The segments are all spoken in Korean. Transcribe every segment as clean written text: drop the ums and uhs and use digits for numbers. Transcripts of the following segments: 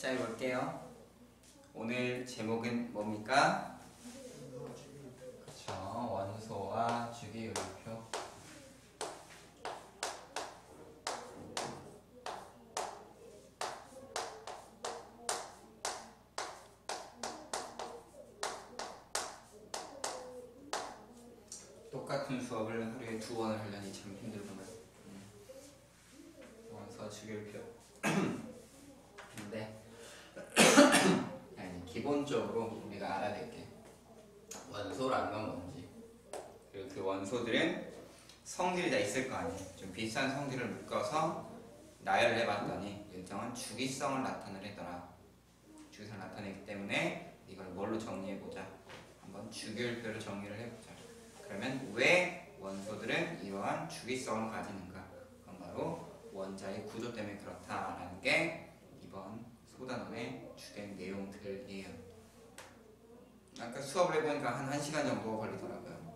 시작해 볼게요. 오늘 제목은 뭡니까? 그쵸, 원소와 주기율표. 똑같은 수업을 하루에 2번을 하려니 참 힘들구나. 원소 주기율표. 근데 기본적으로 우리가 알아야 될 게 원소라는 건 뭔지, 그리고 그 원소들은 성질이 다 있을 거 아니에요. 좀 비슷한 성질을 묶어서 나열을 해봤더니 일정한 주기성을 나타내더라. 주기성을 나타내기 때문에 이걸 뭘로 정리해보자. 한번 주기율표로 정리를 해보자. 그러면 왜 원소들은 이러한 주기성을 가지는가? 그건 바로 원자의 구조 때문에 그렇다라는 게 이번 소단원의 주된 내용들이에요. 아까 수업을 해보니까 한 1시간 정도 걸리더라고요.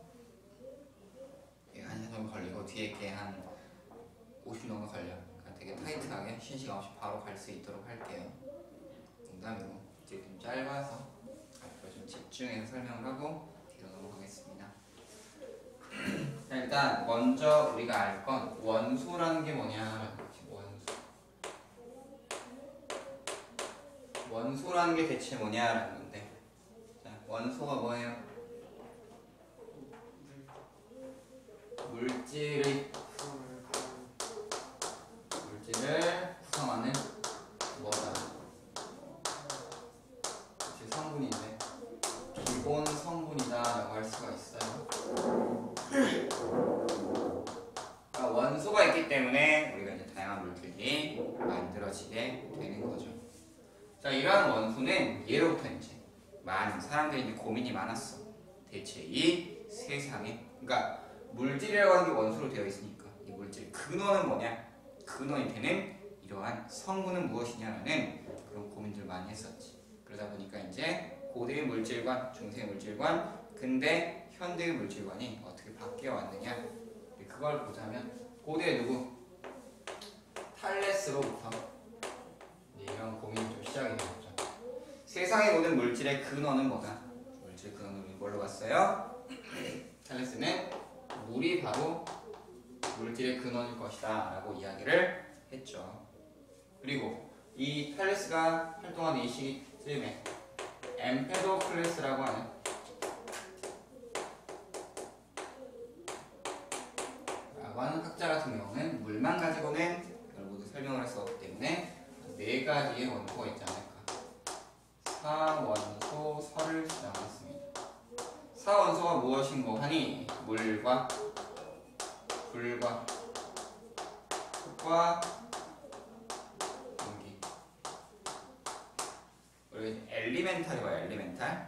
1시간 정도 걸리고 뒤에 게 한 50분 정도 걸려. 그러니까 되게 타이트하게 쉬는 시간 없이 바로 갈 수 있도록 할게요. 농담이고 이제 좀 짧아서 앞으로 좀 집중해서 설명을 하고 뒤로 넘어가겠습니다. 자, 일단 먼저 우리가 알 건 원소라는 게 뭐냐. 원소라는 게 대체 뭐냐라는 건데, 자, 원소가 뭐예요? 물질을 구성하는 뭐다? 제 성분인데 기본 성분이다라고 할 수가 있어요. 그러니까 원소가 있기 때문에 우리가 이제 다양한 물질이 만들어지게 되는 거죠. 자, 이러한 원소는 예로부터 이제 많은 사람들이 이제 고민이 많았어. 대체 이 세상에, 그러니까 물질이라고 하는 게 원소로 되어 있으니까 이 물질 근원은 뭐냐? 근원이 되는 이러한 성분은 무엇이냐라는 그런 고민들을 많이 했었지. 그러다 보니까 이제 고대의 물질관, 중세의 물질관, 근대 현대의 물질관이 어떻게 바뀌어 왔느냐? 그걸 보자면 고대 누구? 탈레스로부터 이런 고민이 좀 시작이 되었죠. 세상의 모든 물질의 근원은 뭐다? 물질 근원은 뭘로 봤어요? 탈레스는 물이 바로 물질의 근원일 것이다 라고 이야기를 했죠. 그리고 이 탈레스가 활동한 이 시기쯤에 엠페도클레스라고 하는 학자 같은 경우는 물만 가지고는 이걸 모두 설명을 할 수 없기 때문에 4가지의 원소가 있지 않을까. 사원소설을 주장했습니다. 사원소가 무엇인고 하니 물과 불과 흙과 공기. 우리 엘리멘탈이고 엘리멘탈.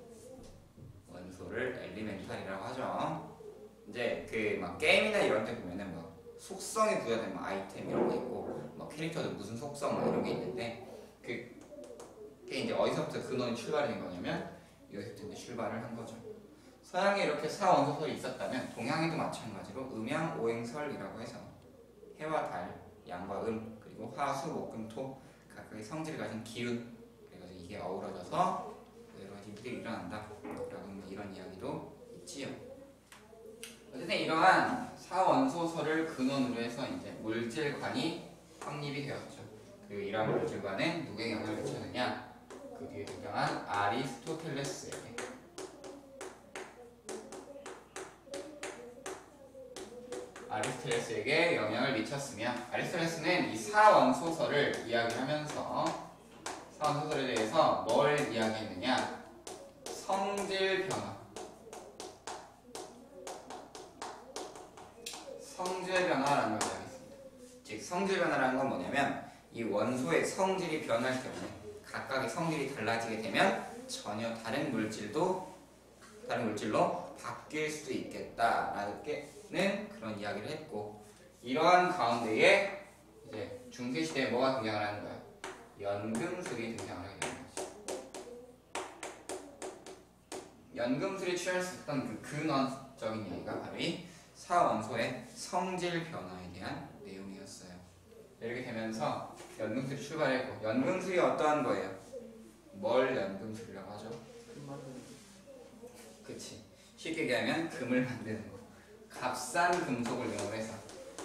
원소를 엘리멘탈이라고 하죠. 이제 그 막 게임이나 이런 데 보면은 뭐 속성이 부여된 뭐 아이템 이런 거 있고 뭐 캐릭터도 무슨 속성 뭐 이런 게 있는데 그게 이제 어디서부터 근원이 출발이 된 거냐면 여기서부터 이제 출발을 한 거죠. 서양에 이렇게 사원소설이 있었다면 동양에도 마찬가지로 음양 오행설이라고 해서 해와 달, 양과 그리고 화, 수, 목, 금, 토 각각의 성질을 가진 기운, 그래서 이게 어우러져서 여러 가지 일들이 일어난다 라고 뭐 이런 이야기도 있지요. 어쨌든 이러한 사원소설을 근원으로 해서 이제 물질관이 확립이 되었죠. 그 이러한 물질관은 누구에게 영향을 미쳤느냐? 그 뒤에 등장한 아리스토텔레스에게 영향을 미쳤으며, 아리스토텔레스는 이 사원소설을 이야기하면서 사원소설에 대해서 뭘 이야기했느냐? 성질 변화. 성질 변화라는 걸 이야기했습니다. 즉 성질 변화라는 건 뭐냐면 이 원소의 성질이 변할 때문에 각각의 성질이 달라지게 되면 전혀 다른 물질로 바뀔 수도 있겠다라는 그런 이야기를 했고, 이러한 가운데에 이제 중세 시대에 뭐가 등장을 하는 거예요? 연금술이 등장을 하게 되는 거죠. 연금술이 취할 수 있던 그 근원적인 얘기가 바로 이 사원소의 성질 변화에 대한 내용이었어요. 이렇게 되면서 연금술이 출발했고 연금술이 어떠한 거예요? 뭘 연금술이라고 하죠? 그치. 쉽게 얘기하면 금을 만드는 거. 값싼 금속을 이용해서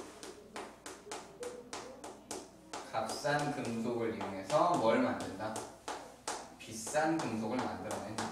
값싼 금속을 이용해서 뭘 만든다? 비싼 금속을 만들어낸다.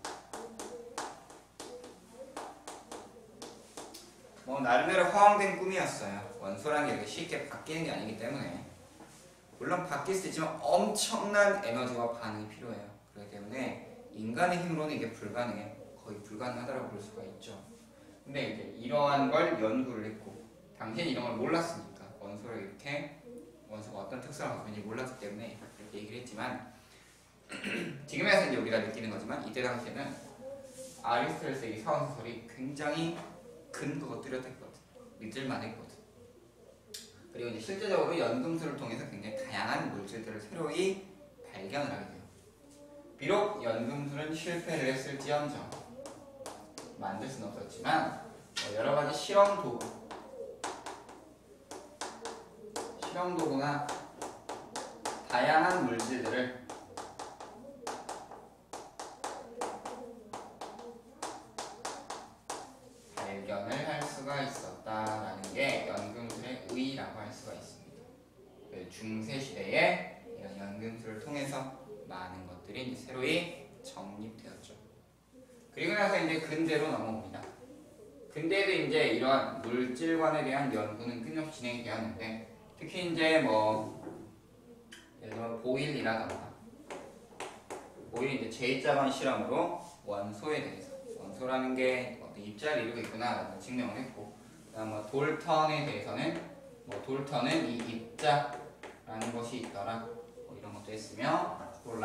뭐 나름대로 허황된 꿈이었어요. 원소라는 게 이렇게 쉽게 바뀌는 게 아니기 때문에 물론 바뀔 수 있지만 엄청난 에너지와 반응이 필요해요. 그렇기 때문에 인간의 힘으로는 이게 불가능해. 거의 불가능하다고 볼 수가 있죠. 근데 이제 이러한 걸 연구를 했고 당시엔 이런 걸 몰랐으니까 원소를 이렇게 원소가 어떤 특성을 갖고 있는지 몰랐기 때문에 이렇게 얘기를 했지만 지금에서 이제 우리가 느끼는 거지만 이때 당시에는 아리스토텔레스의 사원소설이 굉장히 근거가 뚜렷했거든. 믿을만 했거든. 그리고 이제 실제적으로 연금술을 통해서 굉장히 다양한 물질들을 새로이 발견을 하게 돼요. 비록 연금술은 실패를 했을지언정 만들 수는 없었지만 여러 가지 실험 도구나 다양한 물질들을 발견을 할 수가 있었다라는 게 연금술의 의의라고 할 수가 있습니다. 중세 시대에 이런 연금술을 통해서 많은 것들이 이제 새로이 정립되었죠. 그리고 나서 이제 근대로 넘어옵니다. 근대에도 이제 이러한 물질관에 대한 연구는 끊임없이 진행이 되었는데 특히 이제 뭐 예를 들어 보일이라던가 보일이 이제 제2자반 실험으로 원소에 대해서 원소라는 게 어떤 입자를 이루고 있구나라는 증명을 했고 그다음 뭐 돌턴에 대해서는 뭐 돌턴은 이 입자라는 것이 있더라 뭐 이런 것도 했으며 또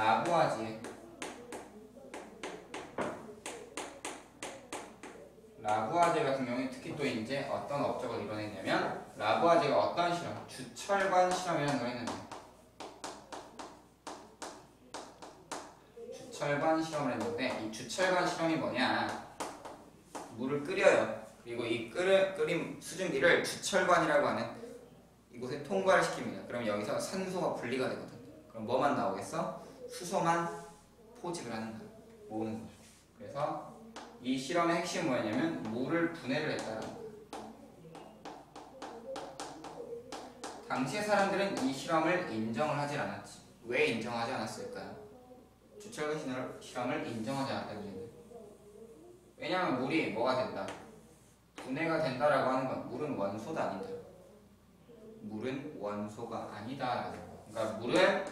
라부아제 같은 경우에 특히 또 이제 어떤 업적을 이뤄냈냐면 라부아제가 어떤 실험, 주철관 실험이라는 걸 했는데 주철관 실험을 했는데 이 주철관 실험이 뭐냐 물을 끓여요. 그리고 이 끓인 수증기를 주철관이라고 하는 이곳에 통과를 시킵니다. 그럼 여기서 산소가 분리가 되거든. 그럼 뭐만 나오겠어? 수소만 포집을 하는 거야. 모으는 거죠. 그래서 이 실험의 핵심은 뭐냐면 물을 분해를 했다는 거야. 당시의 사람들은 이 실험을 인정을 하지 않았지. 왜 인정하지 않았을까요? 주철관 실험을 인정하지 않았다는 이유는 왜냐하면 물이 뭐가 된다? 분해가 된다라고 하는 건 물은 원소가 아니다. 물은 원소가 아니다. 그러니까 물은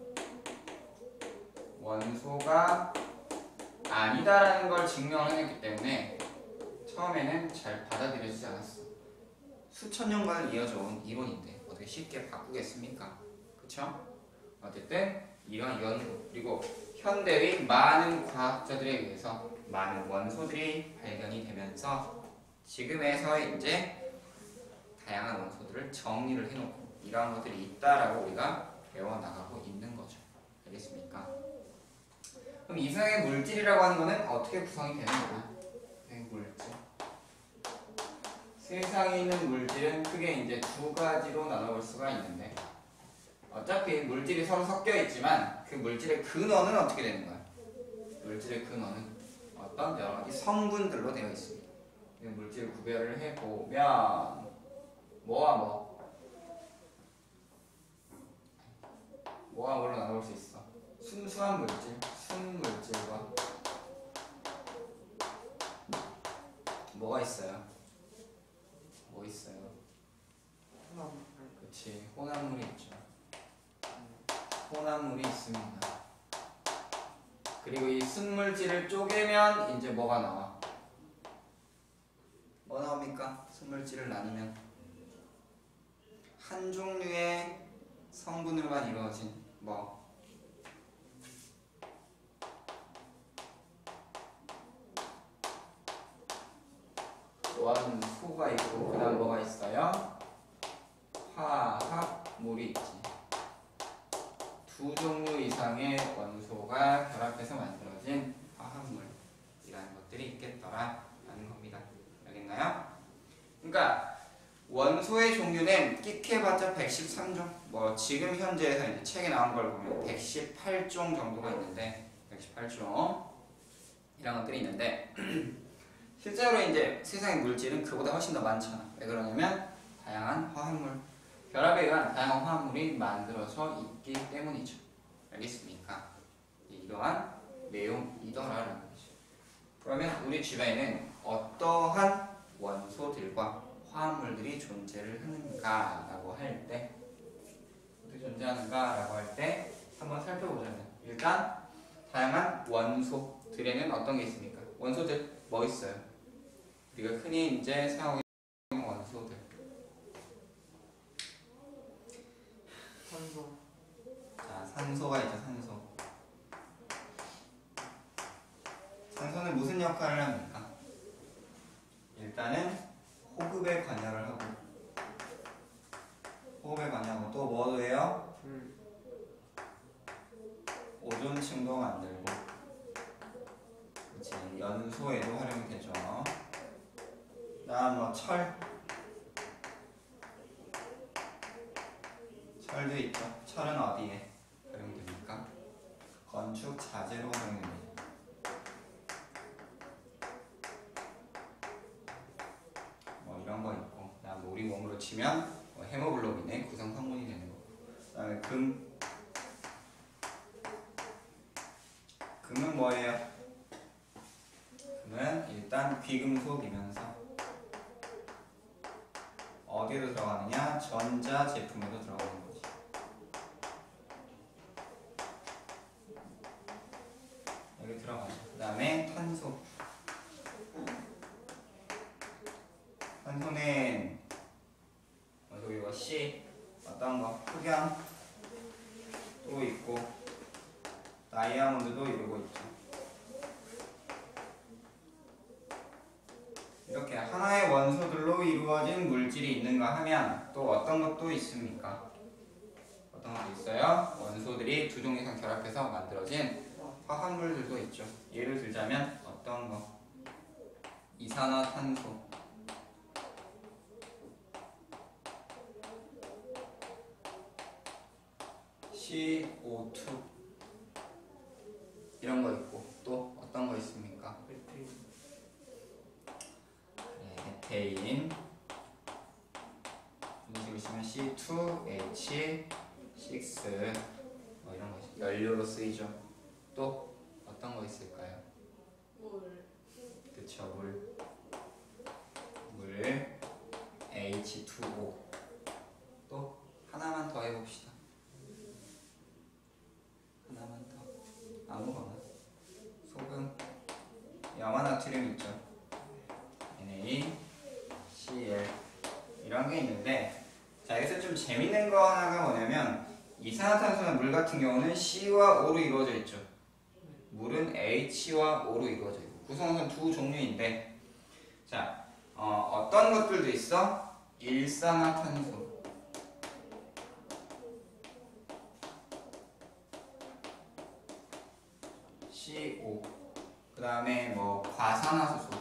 원소가 아니다라는 걸 증명을 해냈기 때문에 처음에는 잘 받아들여지지 않았어. 수천 년간을 이어져 온 이론인데 어떻게 쉽게 바꾸겠습니까? 그쵸? 어쨌든 이런 연구 그리고 현대의 많은 과학자들에 의해서 많은 원소들이 발견이 되면서 지금에서 이제 다양한 원소들을 정리를 해놓고 이러한 것들이 있다라고 우리가 배워나가고 있는 거죠. 알겠습니까? 그럼 이 세상의 물질이라고 하는 거는 어떻게 구성이 되는 거야? 물질. 세상에 있는 물질은 크게 이제 두 가지로 나눠볼 수가 있는데 어차피 물질이 서로 섞여 있지만 그 물질의 근원은 어떻게 되는 거야? 물질의 근원은 어떤 여러 가지 성분들로 되어 있습니다. 물질 구별을 해보면 뭐와 뭐와 뭐로 나눠볼 수 있어? 순수한 물질, 순물질과 뭐가 있어요? 뭐 있어요? 그치, 혼합물이 있죠. 혼합물이 있습니다. 그리고 이 순물질을 쪼개면 이제 뭐가 나와? 뭐 나옵니까? 순물질을 나누면 한 종류의 성분으로만 이루어진 뭐 원소가 있고 그 다음 뭐가 있어요? 화합물이 있지. 두 종류 이상의 원소가 결합해서 만들어진 화합물이라는 것들이 있겠더라 라는 겁니다. 알겠나요? 그러니까 원소의 종류는 끽해봤자 113종. 뭐 지금 현재에서 이제 책에 나온 걸 보면 118종 정도가 있는데 118종 이런 것들이 있는데 실제로 이제 세상의 물질은 그보다 훨씬 더 많잖아. 왜 그러냐면 다양한 화합물, 결합에 의한 다양한 화합물이 만들어져 있기 때문이죠. 알겠습니까? 이러한 내용이더라라는 거죠. 그러면 우리 주변에는 어떠한 원소들과 화합물들이 존재를 하는가라고 할 때, 어떻게 존재하는가라고 할 때 한번 살펴보자면, 일단 다양한 원소들에는 어떤 게 있습니까? 원소들 뭐 있어요? 우리가 흔히 이제 사용하고 있는 원소들. 산소. 자, 산소가 있죠. 산소. 산소는 무슨 역할을 합니까? 일단은 호흡에 관여를 하고, 호흡에 관여하고 또 뭐도 해요? 오존층도 만들고, 그치, 연소에도 활용이 되죠. 다음 뭐 철도 있죠. 철은 어디에 활용됩니까? 건축 자재로 활용됩니다. 뭐 이런 거 있고, 그다음 우리 몸으로 치면 뭐 헤모글로빈의 구성 성분이 되는 거고, 그다음에 금은 뭐예요? 금은 일단 귀금속이면서 어디에도 들어가느냐? 전자 제품에도 들어가는 거지. 여기 들어가죠. 그 다음에 탄소. 탄소는 이거 C 어떤 거? 흑연 또 있고 다이아몬드도 이러고 있죠. 이렇게 하나의 원소들로 이루어진 물질이 있는가 하면 또 어떤 것도 있습니까? 어떤 것도 있어요? 원소들이 두 종 이상 결합해서 만들어진 화합물들도 있죠. 예를 들자면 어떤 거? 이산화탄소, CO2 이런 거 있고 또 어떤 거 있습니까? 에테인 이런 식으로 쓰면 C2H6 뭐 이런 거 있어요. 연료로 쓰이죠. 또 어떤 거 있을까요? 물. 그쵸, 물 H2O. 또 하나만 더 해봅시다. 하나만 더. 아무거나. 소금, 염화나트륨 있죠. NaCl 이런 게 있는데, 자 여기서 좀 재밌는 거 하나가 뭐냐면 이산화탄소나 물 같은 경우는 C와 O로 이루어져 있죠. 물은 H와 O로 이루어져 있고 구성원은 두 종류인데, 자 어떤 것들도 있어? 일산화탄소, CO, 그 다음에 뭐 과산화수소,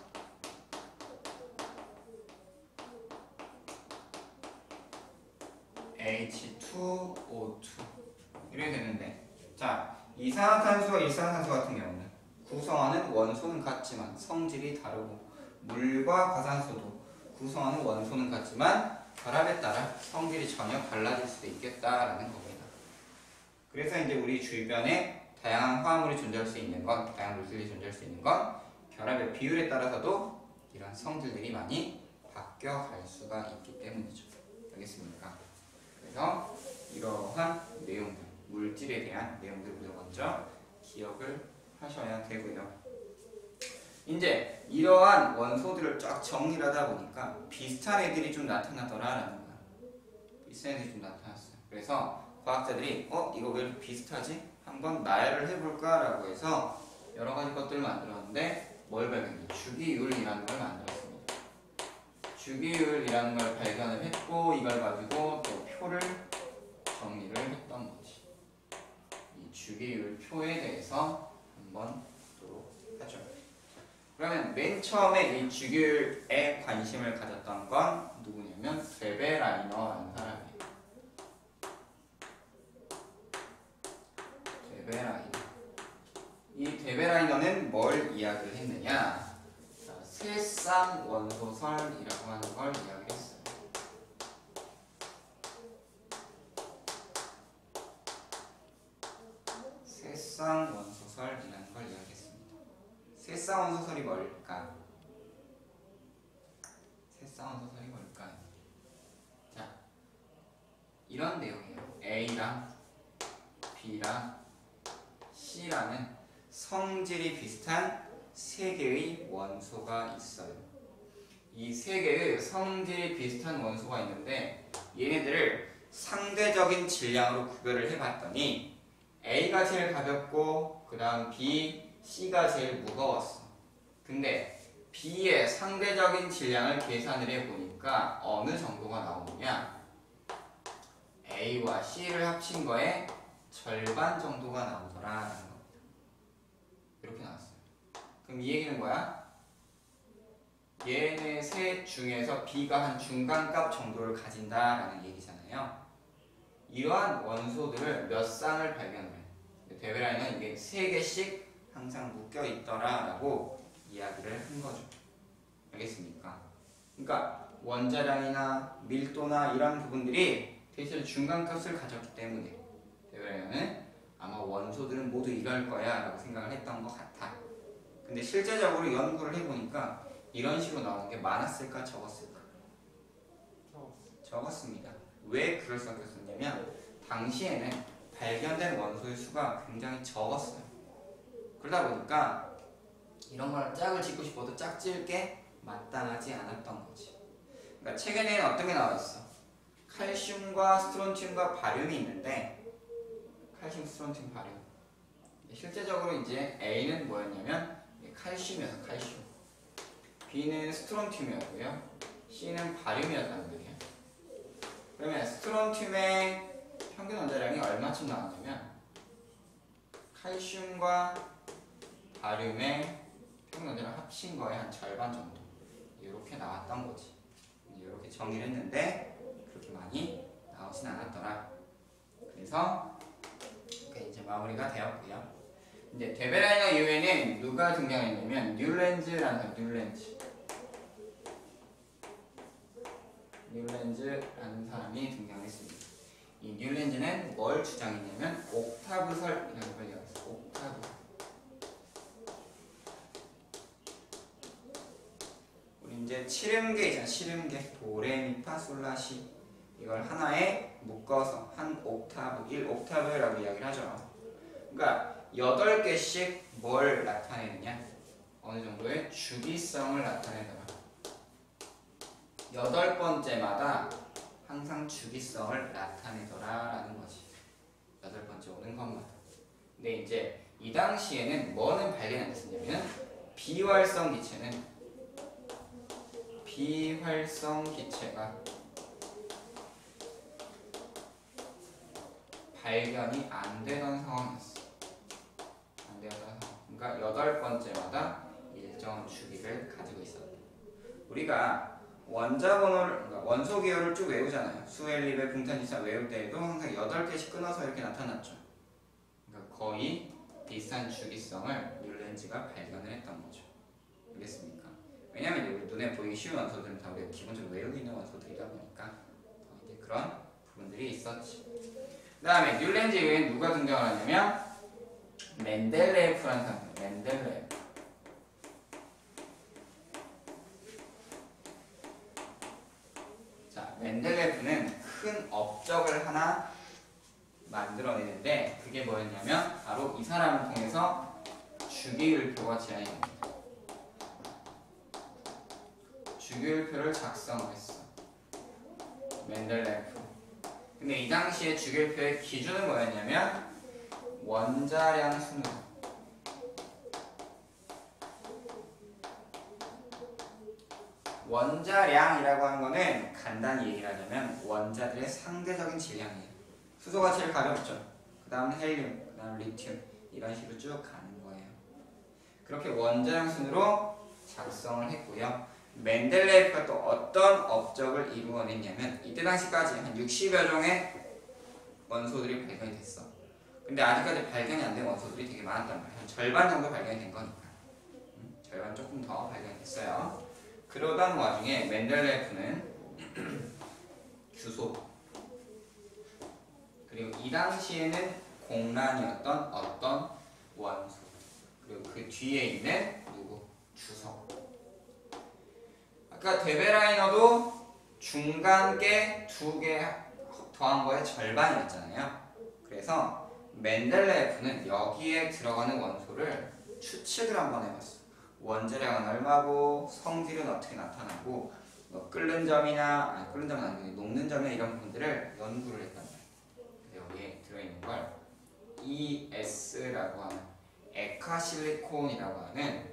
H2O2 이렇게 되는데, 자 이산화탄소와 일산화탄소 같은 경우는 구성하는 원소는 같지만 성질이 다르고, 물과 과산화수소도 구성하는 원소는 같지만 결합에 따라 성질이 전혀 달라질 수도 있겠다라는 겁니다. 그래서 이제 우리 주변에 다양한 화합물이 존재할 수 있는 건, 다양한 물질이 존재할 수 있는 건 결합의 비율에 따라서도 이런 성질들이 많이 바뀌어갈 수가 있기 때문이죠. 알겠습니까? 그래서 이러한 내용들, 물질에 대한 내용들을 먼저 기억을 하셔야 되고요. 이제 이러한 원소들을 쫙 정리를 하다 보니까 비슷한 애들이 좀 나타나더라라는 거야. 비슷한 애들이 좀 나타났어요. 그래서 과학자들이 이거 왜 이렇게 비슷하지? 한번 나열을 해볼까라고 해서 여러 가지 것들을 만들었는데, 뭘 발견했냐? 주기율이라는 걸 만들었습니다. 주기율이라는 걸 발견을 했고, 이걸 가지고 또 표를 정리를 했던 거지. 이 주기율 표에 대해서 한번 보도록 하죠. 그러면 맨 처음에 이 주기율에 관심을 가졌던 건 누구냐면 데베라이너라는 사람이에요. 데베라이너. 이 데베라이너는 뭘 이야기를 했느냐? 자, 세상 원소설이라고 하는 걸 이야기했어요. 세상 원소설이라는 걸 이야기했습니다. 세상 원소설이 뭘까? 세상 원소설이 뭘까요? 자, 이런 내용이에요. A랑 B랑 C라는 성질이 비슷한 세 개의 원소가 있어요. 이 세 개의 성질이 비슷한 원소가 있는데 얘네들을 상대적인 질량으로 구별을 해봤더니 A가 제일 가볍고 그 다음 B, C가 제일 무거웠어. 근데 B의 상대적인 질량을 계산을 해보니까 어느 정도가 나오느냐? A와 C를 합친 거에 절반 정도가 나오더라라는 겁니다. 이렇게 나왔어요. 그럼 이 얘기는 뭐야? 얘네 셋 중에서 B가 한 중간값 정도를 가진다라는 얘기잖아요. 이러한 원소들을 몇 쌍을 발견을 해. 데베라이는 이게 3개씩 항상 묶여 있더라라고 이야기를 한 거죠. 알겠습니까? 그러니까 원자량이나 밀도나 이런 부분들이 대체로 중간값을 가졌기 때문에 데베라이는 아마 원소들은 모두 이럴 거야 라고 생각을 했던 것 같아. 근데 실제적으로 연구를 해보니까 이런 식으로 나오는 게 많았을까 적었을까? 적었습니다. 왜 그럴 수밖에 없었냐면 당시에는 발견된 원소의 수가 굉장히 적었어요. 그러다 보니까 이런 걸 짝을 짓고 싶어도 짝지을 게 마땅하지 않았던 거지. 그러니까 최근에는 어떤 게 나와 있어? 칼슘과 스트론튬과 바륨이 있는데 칼슘, 스트론튬, 바륨. 실제적으로 이제 A는 뭐였냐면 칼슘이어서 칼슘. B는 스트론튬이었고요. C는 바륨이었단 말이에요. 그러면 스트론튬의 평균 원자량이 얼마쯤 나왔냐면 칼슘과 바륨의 평균 원자량 합친 거의 한 절반 정도 이렇게 나왔던 거지. 이렇게 정의를 했는데 그렇게 많이 나오진 않았더라. 그래서 이제 마무리가 되었고요. 이제 데베라이너 이후에는 누가 등장했냐면 뉴렌즈라는 사람, 뉴렌즈라는 사람이 등장했습니다. 이 뉴렌즈는 뭘 주장했냐면 옥타브설이라는 걸 이야기했어요. 옥타브. 우리 이제 칠음계 있잖아. 칠음계 도레미파솔라시 이걸 하나에 묶어서 한 옥타브, 1옥타브라고 이야기를 하죠. 그러니까 8개씩 뭘 나타내느냐? 어느 정도의 주기성을 나타내더라. 8번째마다 항상 주기성을 나타내더라라는 거지. 8번째 오는 것마다. 근데 이제 이 당시에는 뭐는 발견이 안 됐었냐면 비활성 기체가 발견이 안 되던 상황이었어. 안 되던 상황. 그러니까 8번째마다 일정한 주기를 가지고 있었다. 우리가 그러니까 원소 기호를 쭉 외우잖아요. 수엘립의 붕탄지산 외울 때에도 항상 8개씩 끊어서 이렇게 나타났죠. 그러니까 거의 비슷한 주기성을 뉴렌즈가 발견을 했던 거죠. 알겠습니까? 왜냐면 우리 눈에 보이기 쉬운 원소들은 다 우리가 기본적으로 외우고 있는 원소들이다 보니까 이제 그런 부분들이 있었지. 그 다음에 뉴렌즈 이후에 누가 등장을 하냐면 멘델레예프라는 사람이에요. 멘델레예프. 자, 멘델레예프는 큰 업적을 하나 만들어내는데 그게 뭐였냐면 바로 이 사람을 통해서 주기율표가 제안이 됩니다. 주기율표를 작성했어. 멘델레예프. 근데 이 당시에 주기율표의 기준은 뭐였냐면 원자량 순으로. 원자량이라고 하는 거는 간단히 얘기를 하자면 원자들의 상대적인 질량이에요. 수소가 제일 가볍죠. 그 다음 헬륨, 그 다음 리튬 이런 식으로 쭉 가는 거예요. 그렇게 원자량 순으로 작성을 했고요. 멘델레예프가 또 어떤 업적을 이루어냈냐면 이때 당시까지 한 60여 종의 원소들이 발견이 됐어. 근데 아직까지 발견이 안 된 원소들이 되게 많았단 말이야. 한 절반 정도 발견이 된 거니까. 절반 조금 더 발견이 됐어요. 그러던 와중에 멘델레예프는 규소 그리고 이 당시에는 공란이었던 어떤 원소 그리고 그 뒤에 있는 누구? 주석. 아까 데베라이너도 중간계 2개 더한 거의 절반이었잖아요. 그래서 멘델레예프는 여기에 들어가는 원소를 추측을 한번 해봤어. 원자량은 얼마고 성질은 어떻게 나타나고 뭐 끓는 점이나 끓는 점은 아니고 녹는 점이나 이런 부분들을 연구를 했단 말이에요. 여기에 들어있는 걸 ES라고 하는 에카실리콘이라고 하는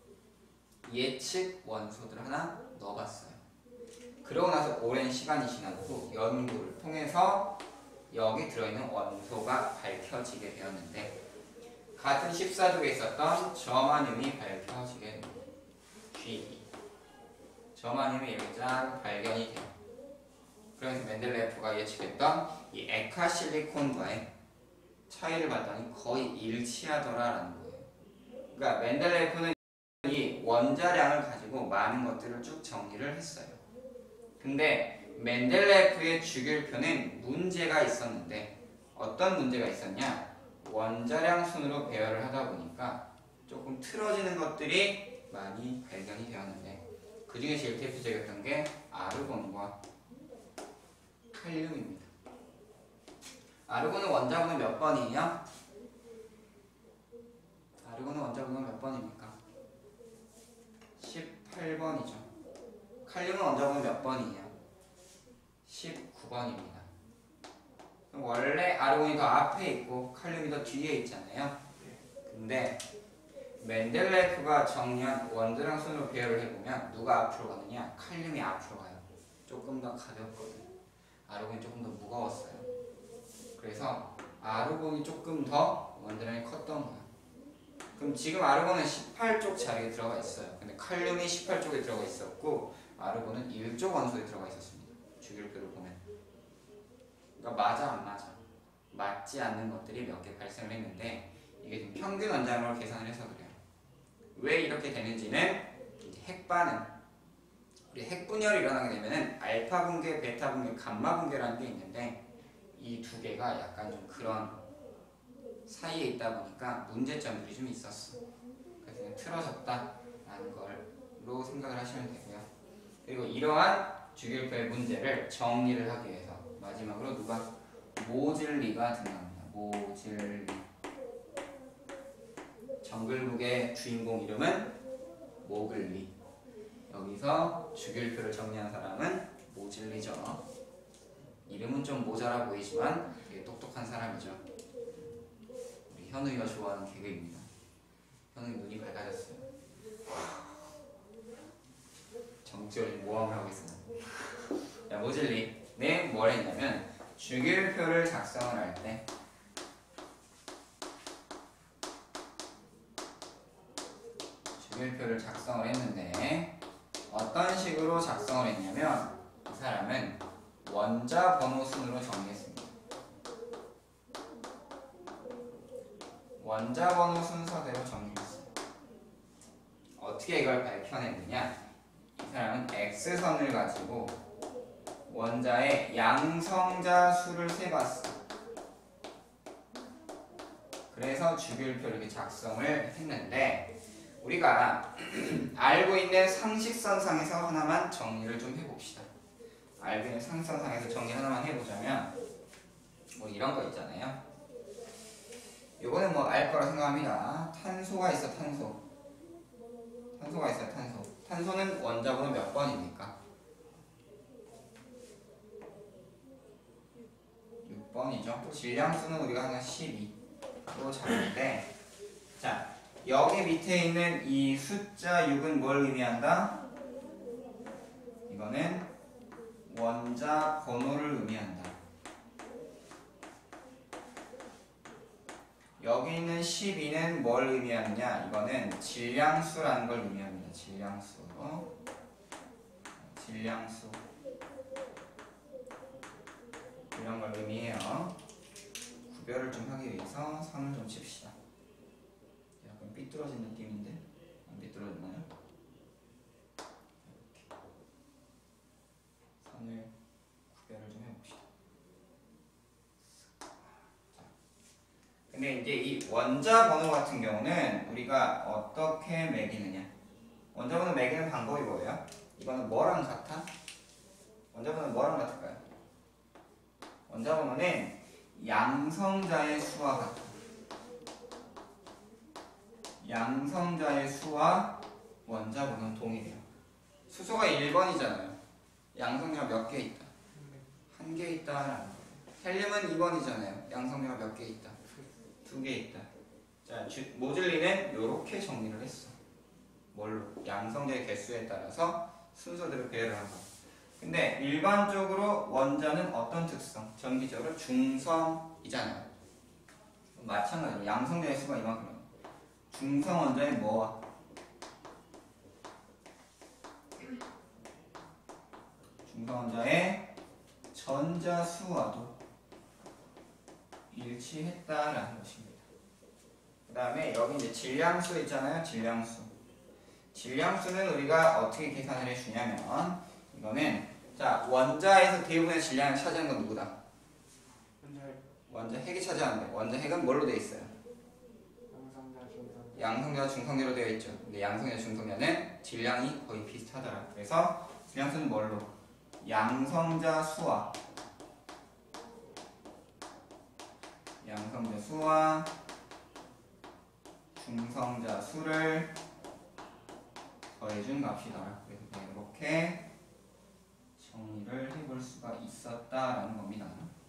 예측 원소들 하나 넣어봤어요. 그러고 나서 오랜 시간이 지나고 연구를 통해서 여기 들어있는 원소가 밝혀지게 되었는데 같은 14족에 있었던 저마늄이 밝혀지게 됩니다. G 저마늄이 이렇게 쫙 발견이 돼요. 그래서 멘델레예프가 예측했던 이 에카실리콘과의 차이를 봤더니 거의 일치하더라라는 거예요. 그러니까 멘델레예프는 이 원자량을 가지고 많은 것들을 쭉 정리를 했어요. 근데 멘델레예프의 주기율표는 문제가 있었는데 어떤 문제가 있었냐? 원자량 순으로 배열을 하다 보니까 조금 틀어지는 것들이 많이 발견이 되었는데 그 중에 제일 대표적이었던 게 아르곤과 칼륨입니다. 아르곤은 원자번호 몇 번이에요? 아르곤은 원자번호 몇 번입니까? 18번이죠. 칼륨은 원자번호 몇 번이에요? 19번입니다. 원래 아르곤이 더 앞에 있고 칼륨이 더 뒤에 있잖아요. 근데 멘델레예프가 정리한 원자량 순으로 배열을 해보면 누가 앞으로 가느냐? 칼륨이 앞으로 가요. 조금 더 가볍거든요. 아르곤이 조금 더 무거웠어요. 그래서 아르곤이 조금 더 원자량이 컸던 거예요. 그럼 지금 아르곤은 18쪽 자리에 들어가 있어요. 근데 칼륨이 18쪽에 들어가 있었고 아르곤은 1쪽 원소에 들어가 있었습니다. 주기율표를 보면. 그러니까 맞아 안 맞아? 맞지 않는 것들이 몇 개 발생을 했는데 이게 지금 평균 원자량으로 계산을 해서 그래요. 왜 이렇게 되는지는 이제 핵반응 우리 핵분열이 일어나게 되면은 알파 붕괴, 베타 붕괴, 감마 붕괴라는 게 있는데 이 두 개가 약간 좀 그런 사이에 있다 보니까 문제점들이 좀 있었어. 그래서 그냥 틀어졌다라는 걸로 생각을 하시면 되고요. 그리고 이러한 주기율표의 문제를 정리를 하기 위해서 마지막으로 누가 모즐리가 등장합니다. 모즐리. 정글북의 주인공 이름은 모글리. 여기서 주기율표를 정리한 사람은 모즐리죠. 이름은 좀 모자라 보이지만 되게 똑똑한 사람이죠. 우리 현우이가 좋아하는 개그입니다. 현우이 눈이 밝아졌어요. 정치적인 모험을 하고 있습니다. 자, 모즐리는 뭘 했냐면 주기율표를 작성을 할 때 주기율표를 작성을 했는데 어떤 식으로 작성을 했냐면 이 사람은 원자 번호 순으로 정리했습니다. 원자 번호 순서대로 정리했어요. 어떻게 이걸 밝혀냈느냐? 이 사람은 X선을 가지고 원자의 양성자 수를 세봤어. 그래서 주기율표를 이렇게 작성을 했는데 우리가 알고 있는 상식선상에서 하나만 정리를 좀 해봅시다. 알고 있는 상식선상에서 정리 하나만 해보자면 뭐 이런 거 있잖아요. 요거는 뭐 알 거라 생각합니다. 탄소가 있어, 탄소. 탄소가 있어요, 탄소. 탄소는 원자번호 몇 번입니까? 6번이죠. 질량수는 우리가 항상 12로 잡는데 자, 여기 밑에 있는 이 숫자 6은 뭘 의미한다? 이거는 원자 번호를 의미한다. 여기 있는 12는 뭘 의미하느냐? 이거는 질량수라는 걸 의미합니다. 질량수. 질량수 이런 걸 의미해요. 구별을 좀 하기 위해서 선을 좀 칩시다. 약간 삐뚤어진 느낌인데 안 삐뚤어졌나요? 이렇게 선을 구별을 좀 해봅시다. 자, 근데 이제 이 원자 번호 같은 경우는 우리가 어떻게 매기느냐? 원자 번호 매기는 방법이 뭐예요? 이거는 뭐랑 같아? 원자 번호는 뭐랑 같을까요? 원자 번호는 양성자의 수와 같아. 양성자의 수와 원자 번호는 동일해요. 수소가 1번이잖아요. 양성자가 몇 개 있다? 한 개 있다라는 거예요. 헬륨은 2번이잖아요. 양성자가 몇 개 있다? 2개 있다. 자, 모듈리는 이렇게 정리를 했어. 뭘로? 양성자의 개수에 따라서 순서대로 배열을 한 거. 근데 일반적으로 원자는 어떤 특성? 전기적으로 중성이잖아요. 마찬가지로 양성자의 수가 이만큼. 중성 원자의 뭐와? 중성 원자의 전자수와도 일치했다라는 것입니다. 그 다음에 여기 이제 질량수 있잖아요. 질량수. 질량수는 우리가 어떻게 계산을 해주냐면 이거는 자 원자에서 대부분의 질량을 차지하는 건 누구다? 원자 핵이 차지하는데 원자 핵은 뭘로 되어 있어요? 양성자 중성자로 되어 있죠. 근데 양성자 중성자는 질량이 거의 비슷하더라. 그래서 질량수는 뭘로? 양성자 수와 중성자 수를 더해준 값이다. 그래서 이렇게 정리를 해볼 수가 있었다라는 겁니다.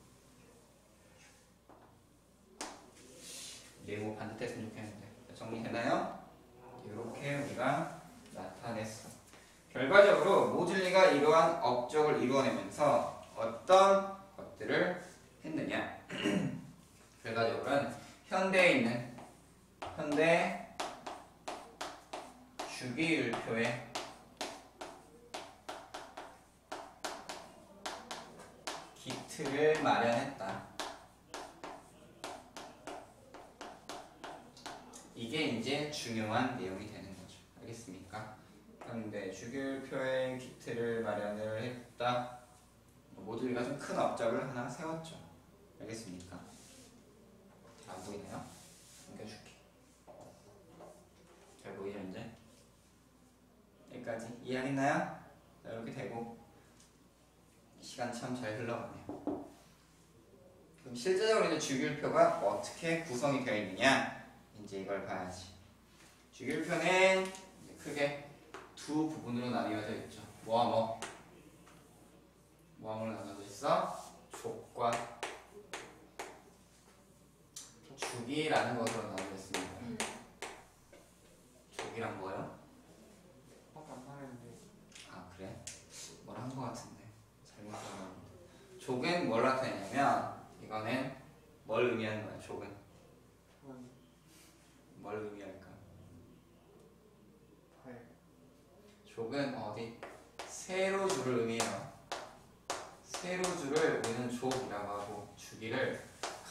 네모 반듯했으면 좋겠는데 정리되나요? 이렇게 우리가 나타냈어. 결과적으로 모듈리가 이러한 업적을 이루어내면서 어떤 것들을 했느냐? 결과적으로는 현대에 있는 현대 주기율표의 기틀을 마련했다. 이게 이제 중요한 내용이 되는 거죠. 알겠습니까? 현대 주기율표의 기틀을 마련을 했다. 모듈리가 좀 큰 업적을 하나 세웠죠. 알겠습니까? 안 보이나요? 넘겨줄게. 잘 보이죠 이제? 여기까지 이해하겠나요? 자, 이렇게 되고 시간 참 잘 흘러가네요. 그럼 실제적으로 이제 주기율표가 어떻게 구성이 되어 있느냐? 이제 이걸 봐야지. 주기율표는 이제 크게 두 부분으로 나뉘어져 있죠. 뭐와 뭐로 나눠져 있어? 족과 주기라는 것으로 나눠져 있습니다. 족이란 뭐예요? 아 그래? 뭐라 한 것 같은데 잘못 알았는데. 족은 뭘 나타내냐면 이거는 뭘 의미하는 거야? 족은 뭘 의미할까? 족은 어디? 세로줄을 의미해요. 세로줄을 우리는 족이라고 하고 주기를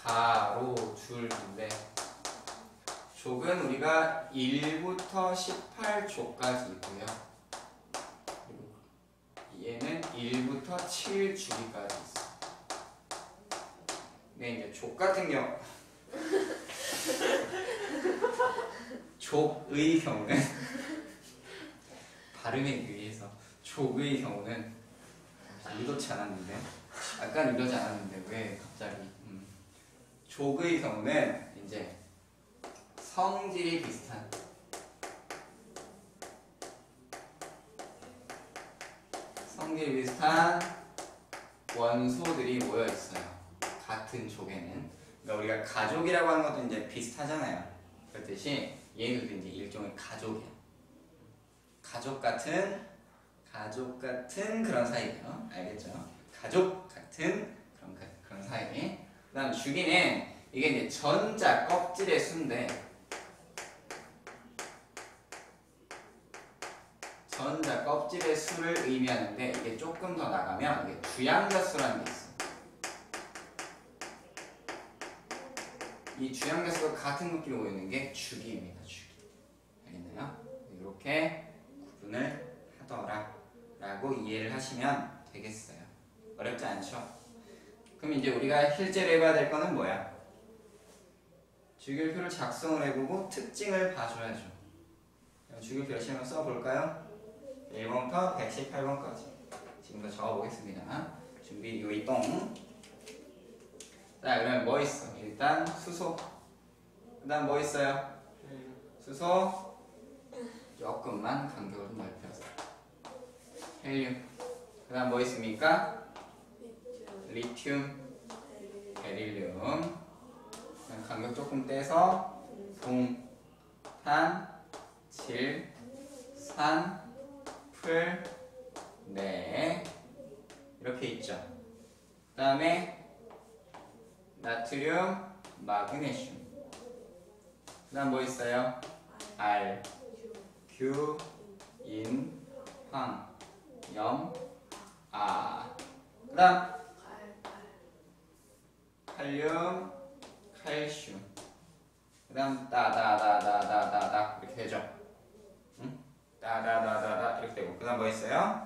가로줄인데 족은 우리가 1부터 18족까지 있고요. 얘는 1부터 7주기까지 있어. 근데 이제 족 같은 경우 족의 경우는 발음에 의해서 족의 경우는 의도치 않았는데 약간 이러지 않았는데 왜 갑자기 족의 경우는 이제 성질이 비슷한 원소들이 모여 있어요. 같은 족에는. 그러니까 우리가 가족이라고 하는 것도 이제 비슷하잖아요. 그렇듯이 얘네들도 이제 일종의 가족이야. 가족 같은 그런 사이예요. 알겠죠? 가족 같은 그런 사이. 그다음 주기는 이게 이제 전자 껍질의 수인데 전자 껍질의 수를 의미하는데 이게 조금 더 나가면 이게 주양자수라는 게 있어. 이 주양자수가 같은 높이로 모이는 게 주기입니다. 주기. 알겠나요? 이렇게 구분을 하더라 라고 이해를 하시면 되겠어요. 어렵지 않죠? 그럼 이제 우리가 실제로 해봐야 될 거는 뭐야? 주기율표를 작성을 해보고 특징을 봐줘야죠. 주기율표 열심히 한번 써볼까요? 1번부터 118번까지 지금부터 적어보겠습니다. 준비 요이동. 자, 그러면 뭐 있어? 일단 수소. 그 다음 뭐 있어요? 수소. 조금만 간격을 좀 넓혀서 헬륨. 그 다음 뭐 있습니까? 리튬, 베릴륨. 간격 조금 떼서 동, 탄, 질, 산, 풀, 네 이렇게 있죠. 그 다음에 나트륨, 마그네슘. 그 다음 뭐 있어요? 알, 규, 인, 황, 염, 아. 그 다음 칼륨, 칼슘. 그 다음 따다다다다다다 이렇게 되죠. 응? 따다다다다 이렇게 되고. 그 다음 뭐 있어요?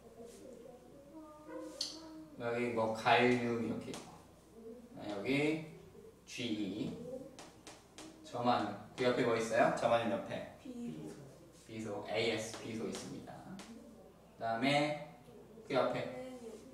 여기 뭐 갈륨 이렇게 있고, 여기 Ge, 저만유. 그 옆에 뭐 있어요? 저만유 옆에 비소, As, 비소 있습니다. 그 다음에 그 옆에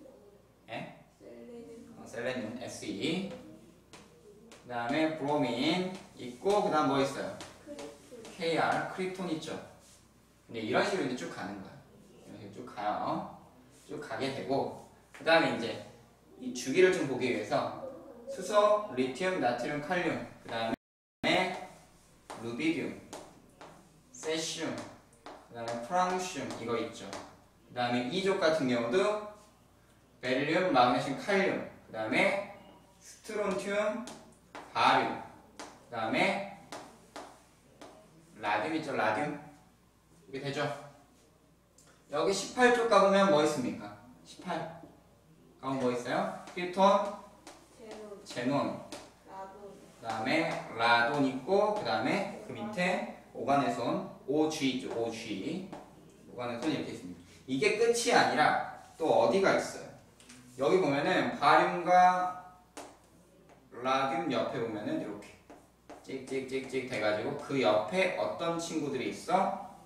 셀레늄, Se. 그 다음에 브로민 있고, 그 다음 뭐 있어요? Kr, 크립톤 있죠. 근데 이런 식으로 이제 쭉 가는 거야. 이런 식으로 쭉 가요. 쭉 가게 되고, 그 다음에 이제 이 주기를 좀 보기 위해서 수소, 리튬, 나트륨, 칼륨, 그 다음에 루비듐, 세슘, 그 다음에 프랑슘 이거 있죠. 그 다음에 이족 같은 경우도 베릴륨, 마그네슘, 칼륨, 그 다음에 스트론튬, 바륨, 그 다음에 라듐 있죠. 라듐 이게 되죠. 여기 18쪽 가보면 뭐 있습니까? 18 가면 뭐 있어요? 크립톤, 제논, 그 다음에 라돈 있고, 그 다음에 그 밑에 오가네손, OG 있죠. OG 오가네손 이렇게 있습니다. 이게 끝이 아니라 또 어디가 있어요? 여기 보면은 바륨과 라듐 옆에 보면은 이렇게 찍찍찍찍 돼가지고 그 옆에 어떤 친구들이 있어?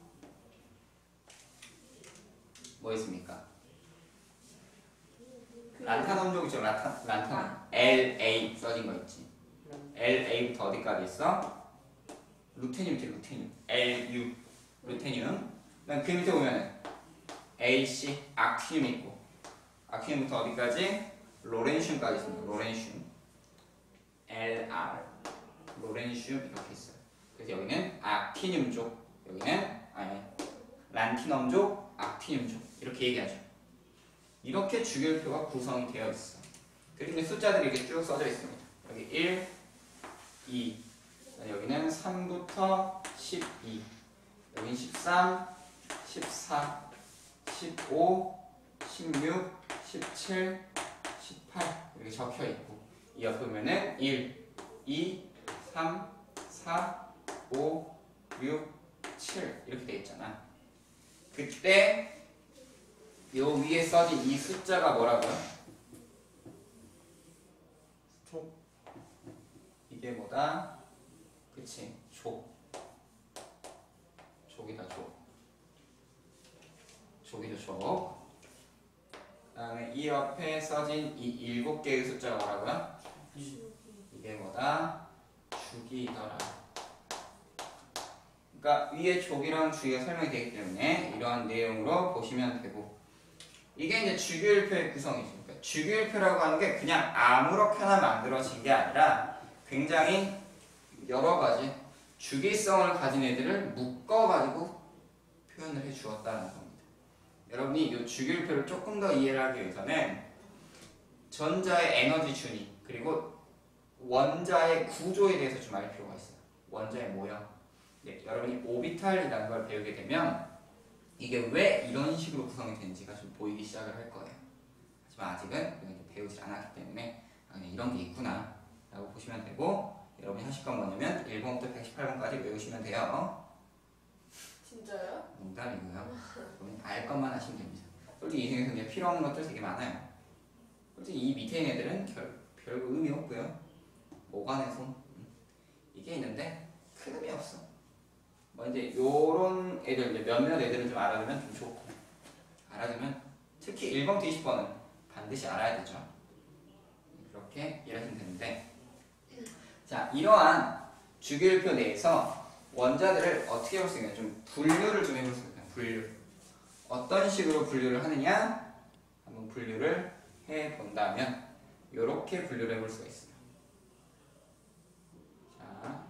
뭐 있습니까? 란탄엄족 있죠. 란탄 LA 써진 거 있지. LA부터 어디까지 있어? 루테늄 있지. 루테늄 LU 루테늄. 그다음 그 밑에 보면은 AC 악티늄 있고, 악티늄부터 어디까지? 로렌슘까지 있습니다. 로렌슘 LR 로렌슘 이렇게 있어요. 그래서 여기는 악티늄 쪽, 여기는 란티넘 쪽, 악티늄 쪽 이렇게 얘기하죠. 이렇게 주기율표가 구성이 되어 있어. 그리고 숫자들이 이렇게 쭉 써져 있습니다. 여기 1, 2, 여기는 3부터 12, 여기는 13, 14, 15, 16, 17, 18 이렇게 적혀 있고, 이 옆에 보면은 1, 2, 3, 4, 5, 6, 7 이렇게 돼 있잖아. 그때 요 위에 써진 이 숫자가 뭐라고요? 족. 이게 뭐다? 그치? 족. 족이다, 족. 족이죠, 족. 그 다음에 이 옆에 써진 이 7개의 숫자가 뭐라고요? 이게 뭐다? 주기더라. 그러니까 위에 족이랑 주기가 설명이 되기 때문에 이러한 내용으로 보시면 되고, 이게 이제 주기율표의 구성이죠. 그러니까 주기율표라고 하는 게 그냥 아무렇게나 만들어진 게 아니라 굉장히 여러 가지 주기성을 가진 애들을 묶어가지고 표현을 해 주었다는 겁니다. 여러분이 이 주기율표를 조금 더 이해를 하기 위해서는 전자의 에너지 준위, 그리고 원자의 구조에 대해서 좀 알 필요가 있어요. 원자의 모형. 네, 여러분이 오비탈이라는 걸 배우게 되면 이게 왜 이런 식으로 구성이 되는지가 좀 보이기 시작을 할 거예요. 하지만 아직은 이건 배우지 않았기 때문에 그냥 이런 게 있구나 라고 보시면 되고, 여러분이 하실 건 뭐냐면 1번부터 118번까지 외우시면 돼요. 진짜요? 농담이고요. 여러분이 알 것만 하시면 됩니다. 솔직히 인생에서 이제 필요 없는 것들 되게 많아요. 솔직히 이 밑에 있는 애들은 별 의미 없고요. 오간의 손 이게 있는데 큰 의미 없어. 뭐 이제 요런 애들, 이제 몇몇 애들은 좀 알아두면 좀 좋고, 알아두면 특히 1번부터 20번은 반드시 알아야 되죠. 그렇게 이해하시면 되는데, 자, 이러한 주기율표 내에서 원자들을 어떻게 볼 수 있냐, 좀 분류를 좀 해볼 수 있어요. 분류. 어떤 식으로 분류를 하느냐, 한번 분류를 해본다면 이렇게 분류를 해볼 수가 있어요. 자,